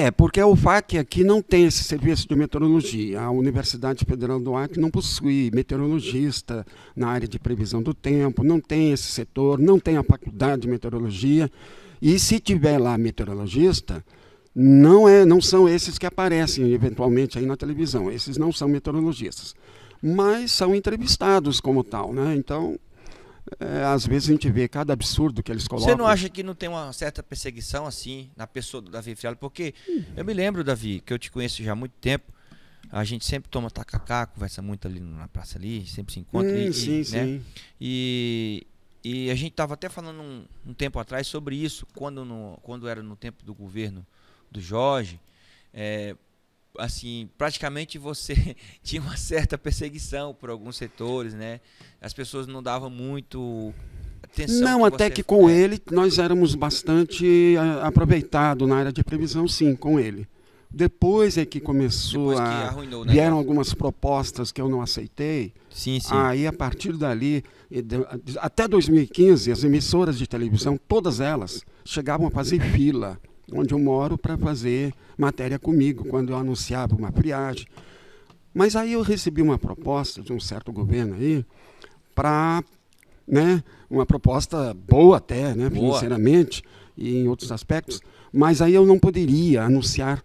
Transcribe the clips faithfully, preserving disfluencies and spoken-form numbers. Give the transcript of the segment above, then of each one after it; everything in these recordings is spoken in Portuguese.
É, porque a U F A C aqui não tem esse serviço de meteorologia. A Universidade Federal do Acre não possui meteorologista na área de previsão do tempo, não tem esse setor, não tem a faculdade de meteorologia. E se tiver lá meteorologista, não, é, não são esses que aparecem eventualmente aí na televisão. Esses não são meteorologistas, mas são entrevistados como tal, né? Então, é, às vezes a gente vê cada absurdo que eles colocam. Você não acha que não tem uma certa perseguição assim na pessoa do Davi Frialo? Porque eu me lembro, Davi, que eu te conheço já há muito tempo. A gente sempre toma tacacá, conversa muito ali na praça ali, sempre se encontra. Hum, e, sim, né? sim. E, e a gente estava até falando um, um tempo atrás sobre isso, quando, no, quando era no tempo do governo do Jorge. É, assim, praticamente você tinha uma certa perseguição por alguns setores, né? As pessoas não davam muito atenção. Não, que até você, que com é, ele nós éramos bastante a, aproveitados na área de previsão, sim, com ele. Depois é que começou depois que a... arruinou o vieram negócio. algumas propostas que eu não aceitei. Sim, sim. Aí, a partir dali, e de- até dois mil e quinze, as emissoras de televisão, todas elas, chegavam a fazer fila, onde eu moro, para fazer matéria comigo, quando eu anunciava uma friagem. Mas aí eu recebi uma proposta de um certo governo aí, para, né, uma proposta boa até, né, Boa. financeiramente e em outros aspectos, mas aí eu não poderia anunciar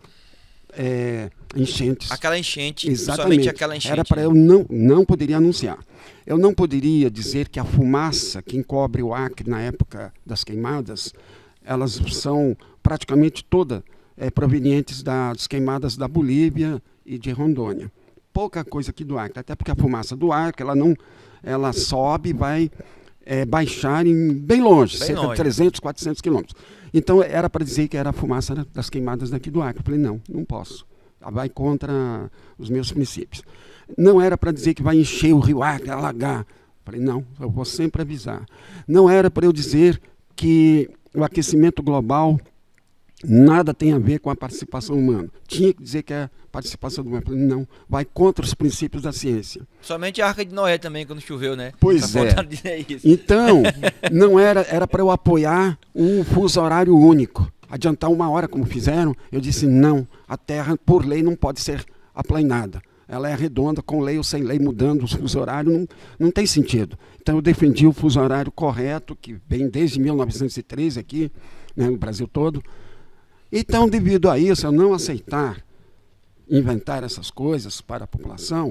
é, enchentes. Aquela enchente, Exatamente. somente aquela enchente. Era para eu não, não poderia anunciar. Eu não poderia dizer que a fumaça que encobre o Acre na época das queimadas, elas são praticamente todas é, provenientes das queimadas da Bolívia e de Rondônia. Pouca coisa aqui do Acre, até porque a fumaça do Acre, ela não, ela sobe e vai é, baixar em, bem longe, Bem cerca longe. de trezentos, quatrocentos quilômetros. Então era para dizer que era a fumaça das queimadas daqui do Acre. Eu falei, não, não posso. Vai contra os meus princípios. Não era para dizer que vai encher o rio Acre, alagar. Eu falei, não, eu vou sempre avisar. Não era para eu dizer que o aquecimento global nada tem a ver com a participação humana. Tinha que dizer que é a participação humana. Eu falei, não, vai contra os princípios da ciência. Somente a Arca de Noé também, quando choveu, né? Pois Tá é. faltando dizer isso. Então, não era, era para eu apoiar um fuso horário único. Adiantar uma hora, como fizeram, eu disse, não, a Terra, por lei, não pode ser aplanada. Ela é redonda, com lei ou sem lei, mudando o fuso horário, não, não tem sentido. Então, eu defendi o fuso horário correto, que vem desde mil novecentos e treze aqui, né, no Brasil todo. Então, devido a isso, eu não aceitar inventar essas coisas para a população,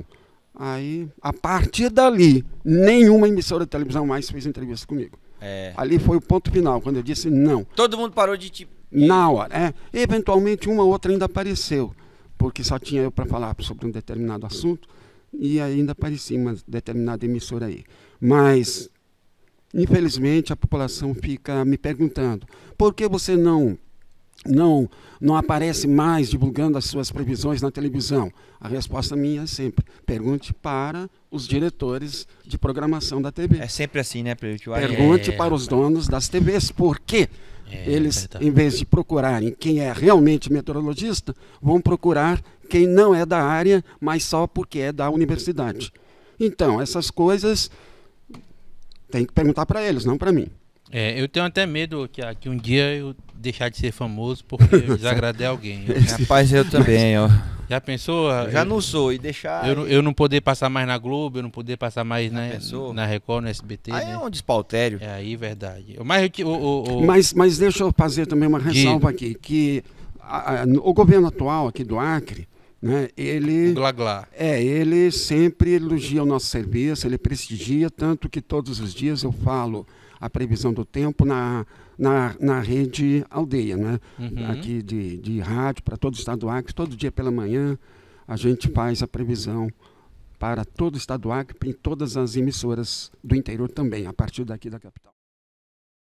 aí, a partir dali, nenhuma emissora de televisão mais fez entrevista comigo. É. Ali foi o ponto final, quando eu disse não. Todo mundo parou de te... Na hora. É, eventualmente, uma ou outra ainda apareceu, porque só tinha eu para falar sobre um determinado assunto, e ainda aparecia uma determinada emissora aí. Mas, infelizmente, a população fica me perguntando, por que você não... Não, não aparece mais divulgando as suas previsões na televisão? A resposta minha é sempre, pergunte para os diretores de programação da T V. É sempre assim, né, Prefeito? Pergunte É, para os donos das T Vs, porque É, eles, verdade. em vez de procurarem quem é realmente meteorologista, vão procurar quem não é da área, mas só porque é da universidade. Então, essas coisas tem que perguntar para eles, não para mim. É, eu tenho até medo que, que um dia eu deixar de ser famoso porque eu desagradei alguém. Eu- Rapaz, eu também, ó. já pensou? Eu já Eu- não sou, e deixar... Eu, não- eu não poder passar mais na Globo, eu não poder passar mais na, pensou? na Record, no S B T, Aí né? é um despautério. É aí, verdade. Mas eu, te- o, o, o- Mas, mas deixa eu fazer também uma ressalva Diga. aqui, que a- a- o governo atual aqui do Acre, né, ele... o Glá Glá. É, ele sempre elogia o nosso serviço, ele prestigia, tanto que todos os dias eu falo a previsão do tempo na, na, na rede Aldeia, né? Uhum. Aqui de, de rádio para todo o estado do Acre. Todo dia pela manhã a gente faz a previsão para todo o estado do Acre e todas as emissoras do interior também, a partir daqui da capital.